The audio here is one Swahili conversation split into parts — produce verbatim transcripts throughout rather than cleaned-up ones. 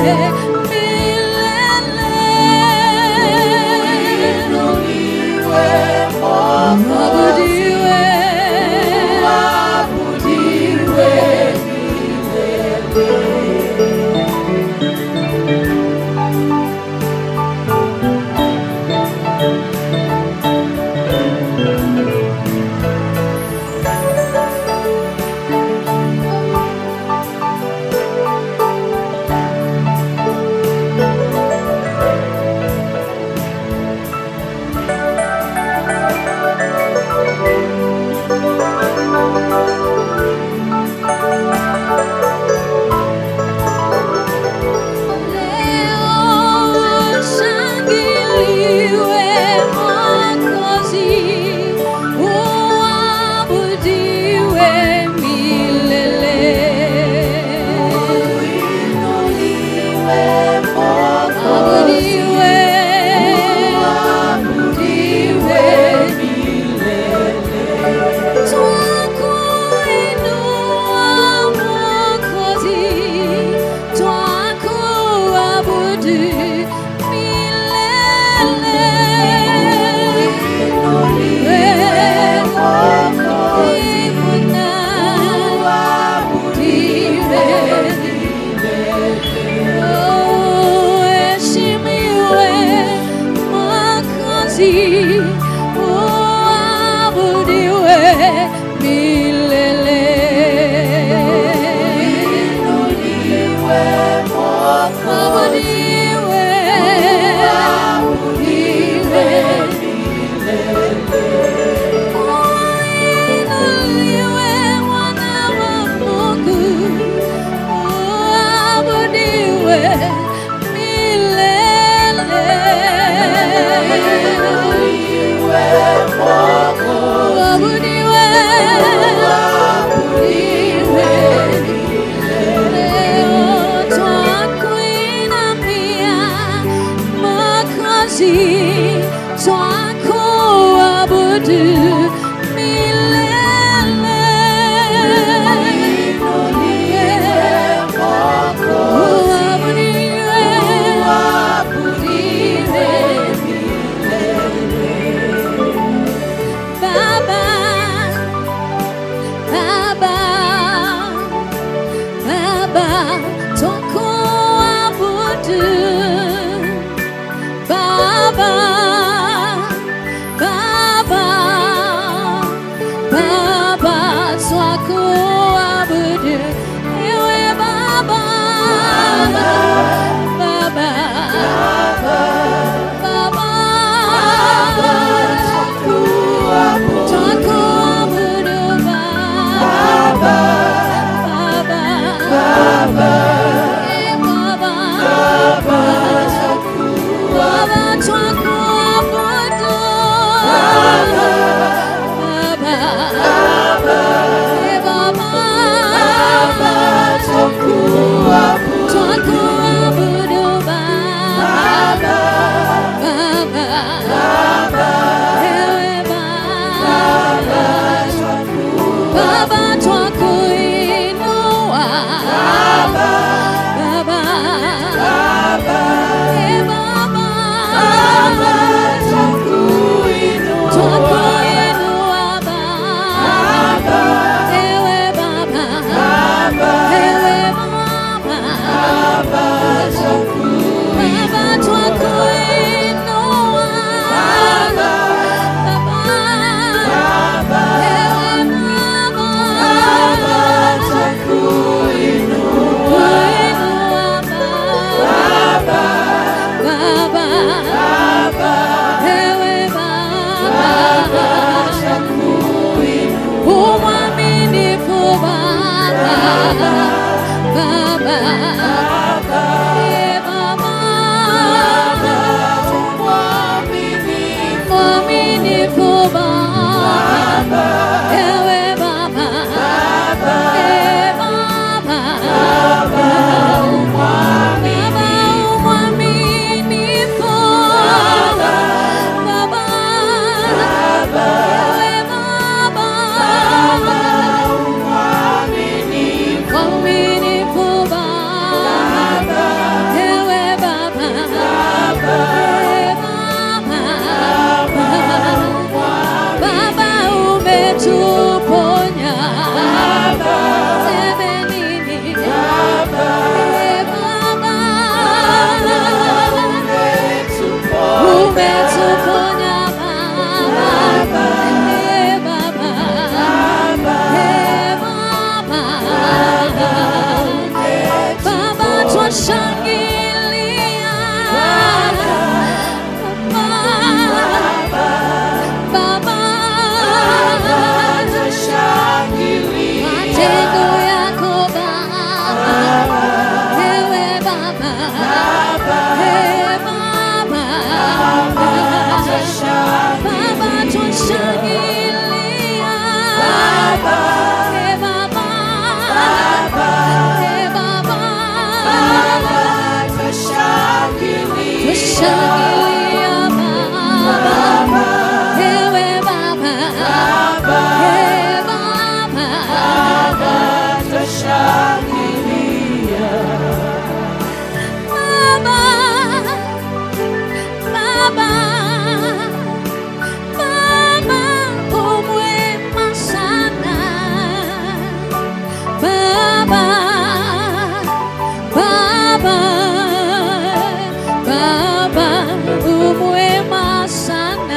Abudiwe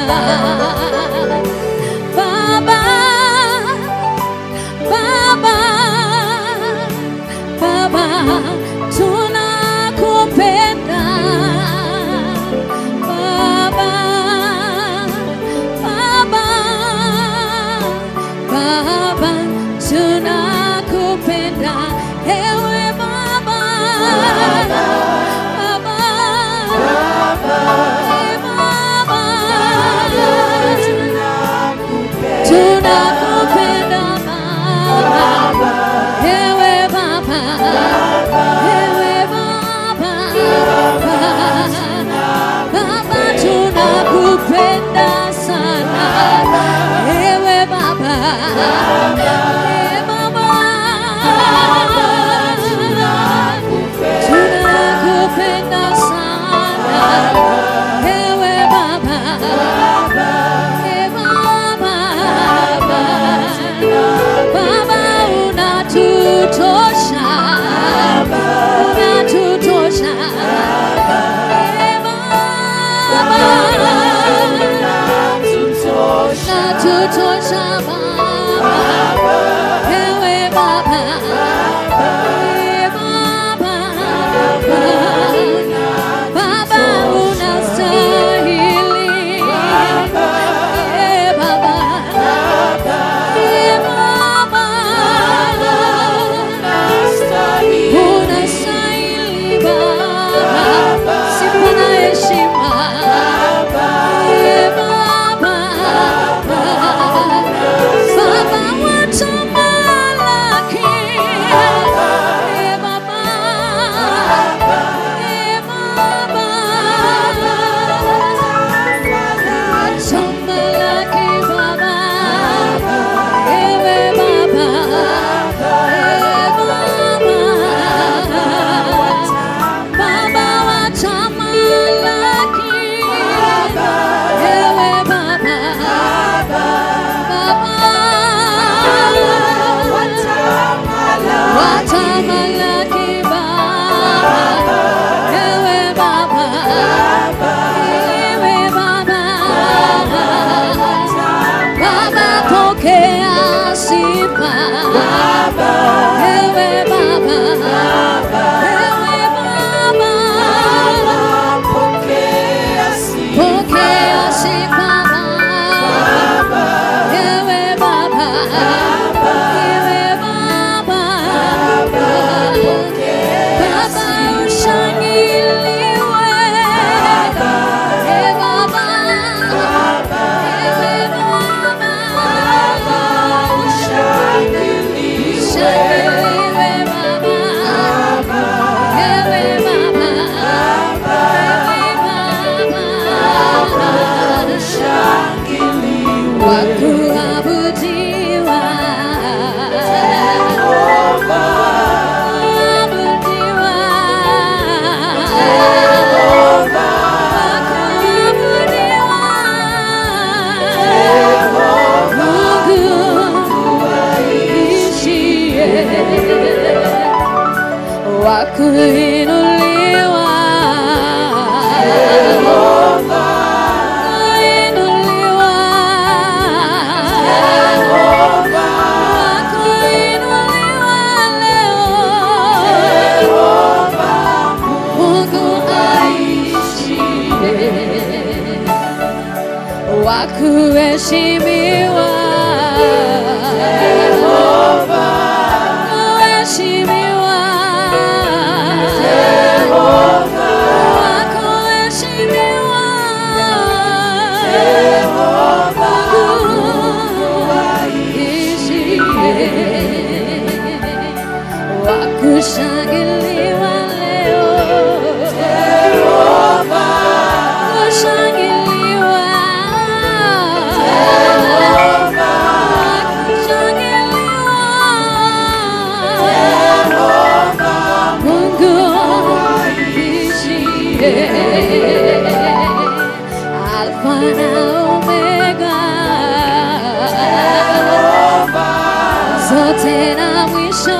Baba, Baba, Baba, tunakupenda. Baba, Baba, Baba, tunakupenda. Ewe Baba, Baba, Baba, tunakupenda Baba. Ewe Baba, ewe Baba, Baba, tunakupenda sana. Ewe Baba, ewe Baba, tunakupenda sana. Ewe Baba, Baba, unatutosha, unatutosha. Baba, unatutosha Baba. Ewe Baba, Baba, unastahili. Kuinuliwa Jehova, kuinuliwa Jehova, kuinuliwa leo Jehova, Mungu aishiye, wa kuheshimiwa Jehova, kuheshimiwa Jehova, wakuheshimiwa Jehova, Mungu aishiye, wakushangiliwa leo Jehova, kushangiliwa Jehova, kushangiliwa Jehova, Mungu Alfa na Omega, Jehova, zote na mwisho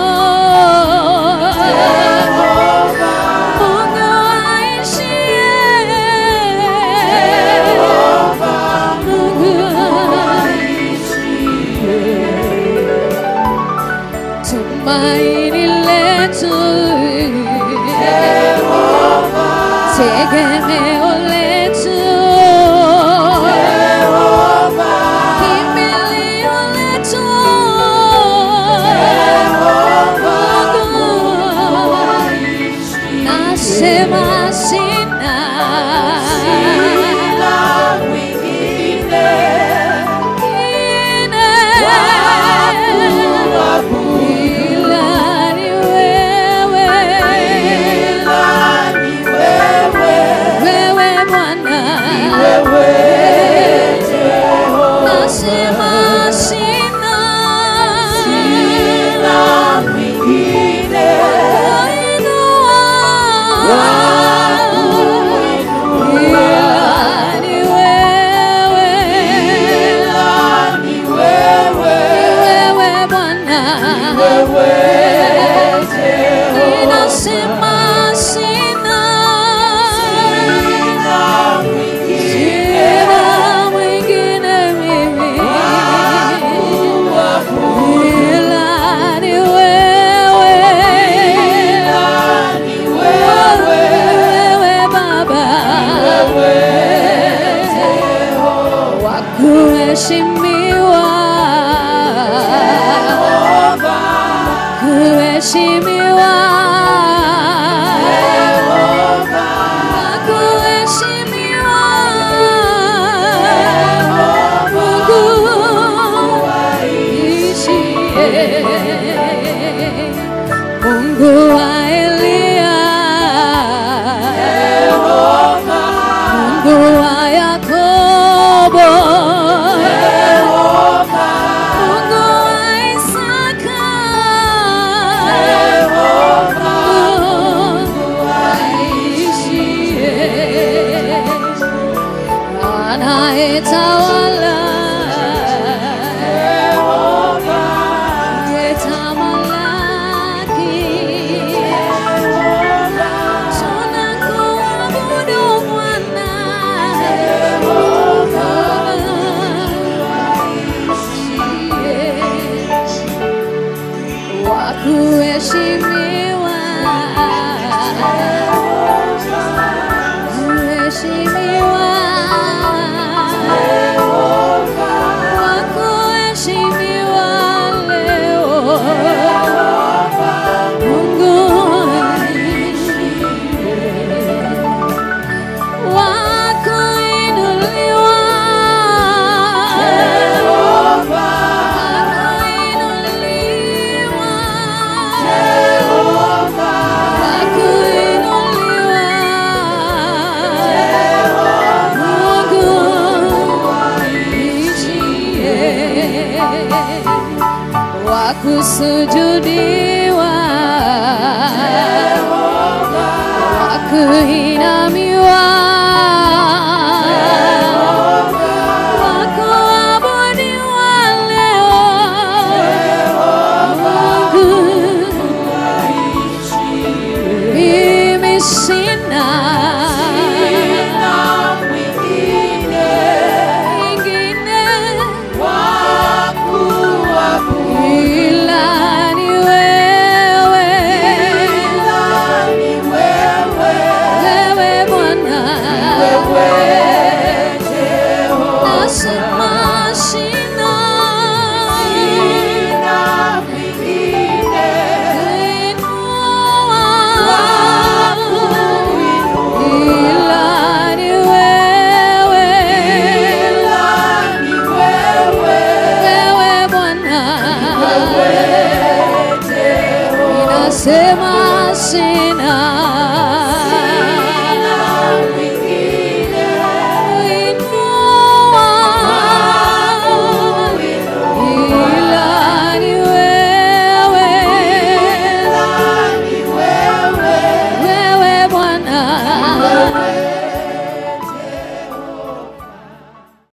Jehova, Mungu aishiye Jehova, tumaini letu, Jehova, tegemeo letu, Jehova, kimbilio letu, Jehova, Mungu waishi. nasema sina Sina mwingine ila ni wewe, ila ni wewe, wewe Bwana, wewe Jehova. nasema sina Sina mwingine kuinua, ila ni wewe, ila ni wewe, wewe Bwana, wewe Jehova. ninasema sina Sina mwingine sina mwingine mimi ila ni wewe, ila ni wewe, wewe Baba, wewe Jehova. wakuheshimiwa, Jehova, kuheshimiwa, Jehova, kuheshimiwa, Mungu waishie, Mungu wa Elia, Jehova, Mungu wa Yakobo, Jehova, Mungu wa Isaka, Jehova, Mungu waishie, anayetawala, Jehova, yetamalaki, Jehova, tunakuabudu Bwana, Jehova, wakuheshimiwa, kuheshimiwa, wakuheshimiwa leo, Mungu wakuinuliwa, Jehova, wakuinuliwa, Jehova, wakuinuliwa, Mungu waishie, wakusujudiwa, wakuinamiwa, wakuabudiwa leo, Mungu mimi sina sina mwingine ingine wa kuabudu, ila ni wewe, ila ni wewe, wewe Bwana, wewe Jehova. nasema sina Sina mwingine kuinua, wa kuinua, ila ni wewe, ila ni wewe, wewe Bwana, wewe Jehova. ninasema sina